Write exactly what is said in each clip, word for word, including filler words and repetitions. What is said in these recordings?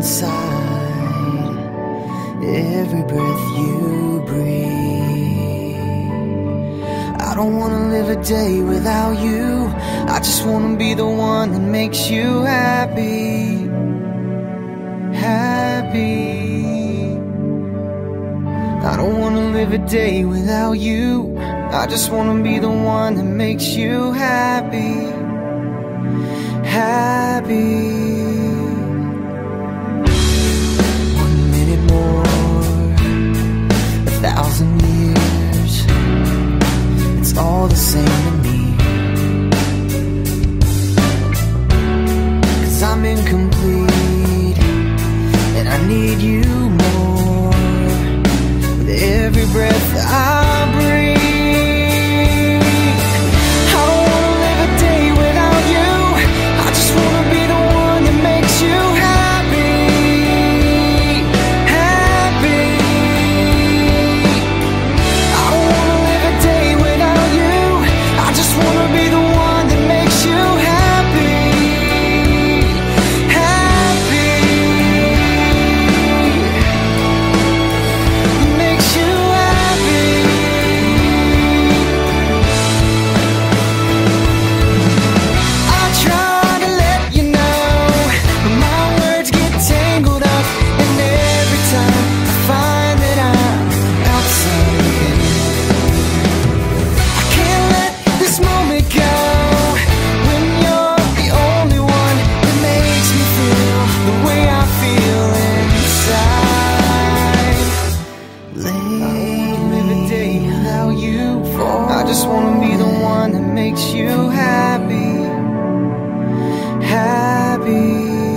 inside every breath you breathe. I don't wanna live a day without you. I just wanna be the one that makes you happy, happy. I don't wanna live a day without you. I just wanna be the one that makes you happy, happy. One minute more, a thousand years, it's all the same to me. 'Cause I'm incomplete and I need you more with every breath I breathe. I just wanna be the one that makes you happy, happy.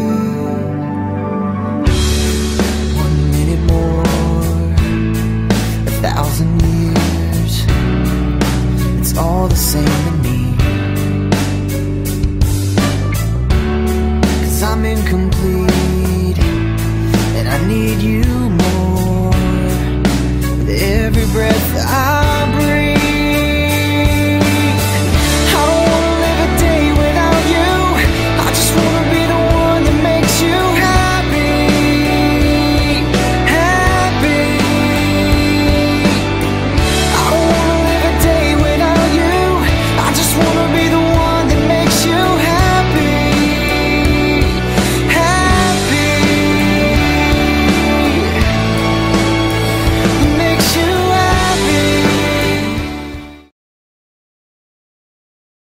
One minute more, a thousand years, it's all the same to me. 'Cause I'm incomplete and I need you